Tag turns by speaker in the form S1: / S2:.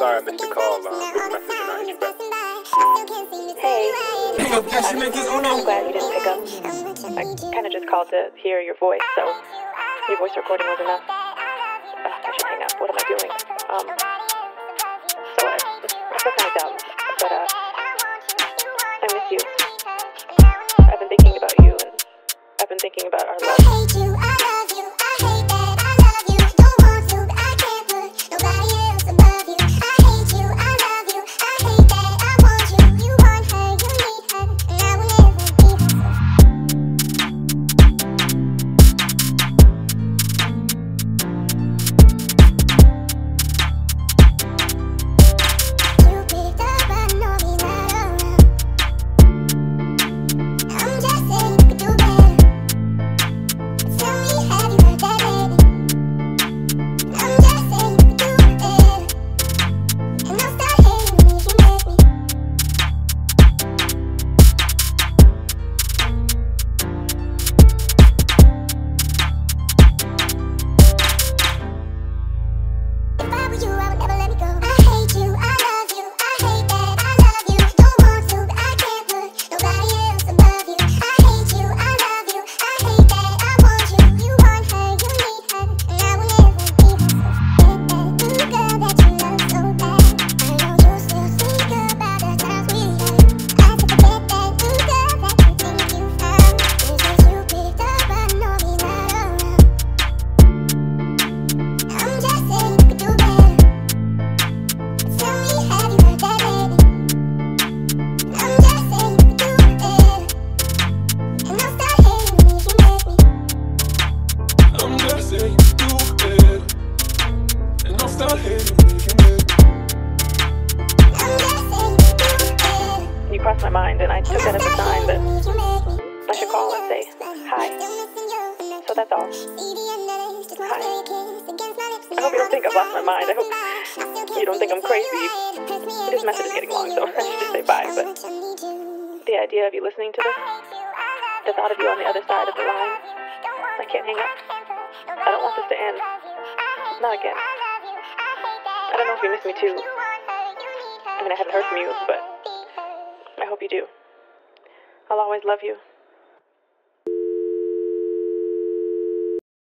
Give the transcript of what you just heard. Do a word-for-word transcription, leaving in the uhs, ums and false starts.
S1: sorry I missed your call. Um, leave a message and I'll hit you back.
S2: Hey, I'm glad you didn't pick up. I kind of just called to hear your voice, so your voice recording was enough. Uh, I should hang up. What am I doing? Um, so I, I feel kind of dumb, but uh, I miss you. I've been thinking about you, and I've been thinking about our love.
S3: I hate you, I love you, I hate that I love you. Don't want to, but I can't put nobody else above you. I hate you, I love you, I hate that I want you. You want her, you need her, and I will never be her. You picked up, but no, he's not around. I'm just saying you could do better. Tell me, have you heard that lately? I'm just saying you could do better. And I'll start hating when you can make me. If I were you, I would never let me go. I hate you, I love you, I hate that I love you. Don't want to, but I can't put nobody else above you. I hate you, I love you, I hate that I want you. You want her, you need her, and I will never be her. Get that new girl that you love so bad. I know you still think about the times we had. I said forget that new girl that you think you found. It's just you picked up, but no, he's not around. I'm just saying you could do better. Tell me, have you heard that lately? I'm just saying you could do better. And I'll start hating when you can make me.
S4: I'm just saying you do it, and I'll start hating when you can make me.
S3: I'm just saying you could do better.
S2: You crossed my mind, and I took that as a sign that
S3: When you can make me.
S2: I should call and say hi. So that's all.
S3: Hi.
S2: I hope you don't think I've lost my mind. I hope you don't think I'm crazy. This message is getting long, so I should just say bye. But the idea of you listening to this, the thought of you on the other side of the line, I can't hang up. I don't want this to end. Not again. I don't know if you miss me too. I mean, I haven't heard from you, but I hope you do. I'll always love you.